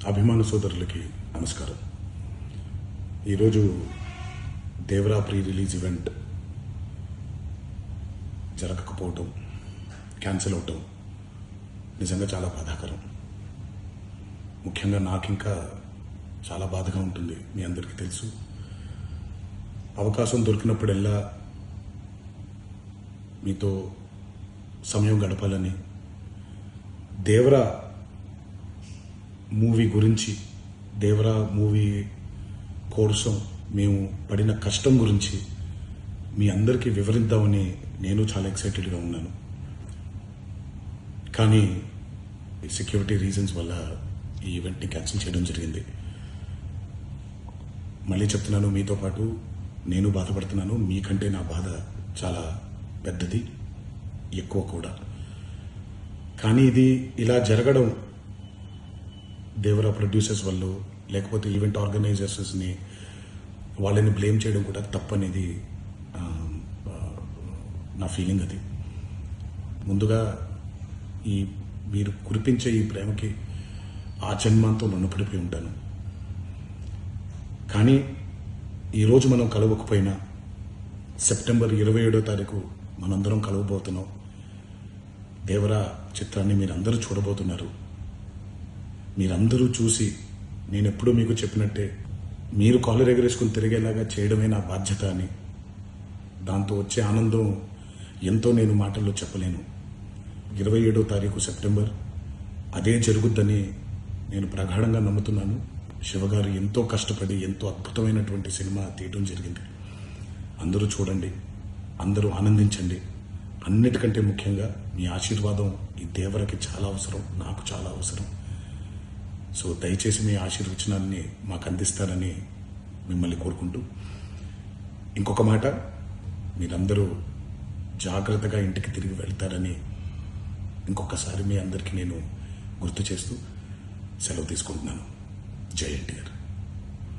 అభిమాన సోదరులకి నమస్కారం. ఈరోజు దేవరా ప్రీ రిలీజ్ ఈవెంట్ జరగకపోవటం, క్యాన్సిల్ అవటం నిజంగా చాలా బాధాకరం. ముఖ్యంగా నాకు ఇంకా చాలా బాధగా ఉంటుంది. మీ అందరికీ తెలుసు, అవకాశం దొరికినప్పుడల్లా మీతో సమయం గడపాలని, దేవరా మూవీ గురించి, దేవరా మూవీ కోసం మేము పడిన కష్టం గురించి మీ అందరికీ వివరిద్దామని నేను చాలా ఎక్సైటెడ్గా ఉన్నాను. కానీ సెక్యూరిటీ రీజన్స్ వల్ల ఈ ఈవెంట్ని క్యాన్సిల్ చేయడం జరిగింది. మళ్ళీ చెప్తున్నాను, మీతో పాటు నేను బాధపడుతున్నాను. మీకంటే నా బాధ చాలా పెద్దది, ఎక్కువ కూడా. కానీ ఇది ఇలా జరగడం దేవరా ప్రొడ్యూసర్స్ వల్ల, లేకపోతే ఈవెంట్ ఆర్గనైజర్స్ని వాళ్ళని బ్లేమ్ చేయడం కూడా తప్పనేది నా ఫీలింగ్. అది ముందుగా మీరు కురిపించే ఈ ప్రేమకి ఆ జన్మంతో రుణపడిపోయి ఉంటాను. కానీ ఈరోజు మనం కలవకపోయినా సెప్టెంబర్ 27వ తారీఖు మనందరం కలవబోతున్నాం. దేవరా చిత్రాన్ని మీరందరూ చూడబోతున్నారు. మీరందరూ చూసి, నేను ఎప్పుడూ మీకు చెప్పినట్టే, మీరు కాలర్ ఎగరేసుకుని తిరిగేలాగా చేయడమే నా బాధ్యత అని, దాంతో వచ్చే ఆనందం ఎంతో నేను మాటల్లో చెప్పలేను. 27వ తారీఖు సెప్టెంబర్ అదే జరుగుద్దని నేను ప్రగాఢంగా నమ్ముతున్నాను. శివగారు ఎంతో కష్టపడి ఎంతో అద్భుతమైనటువంటి సినిమా తీయడం జరిగింది. అందరూ చూడండి, అందరూ ఆనందించండి. అన్నిటికంటే ముఖ్యంగా మీ ఆశీర్వాదం ఈ దేవరకి చాలా అవసరం, నాకు చాలా అవసరం. సో దయచేసి మీ ఆశీర్వచనాన్ని మాకు అందిస్తారని మిమ్మల్ని కోరుకుంటూ, ఇంకొక మాట, మీరందరూ జాగ్రత్తగా ఇంటికి తిరిగి వెళ్తారని ఇంకొకసారి మీ అందరికీ నేను గుర్తు చేస్తూ సెలవు తీసుకుంటున్నాను. జై ఎన్టీఆర్.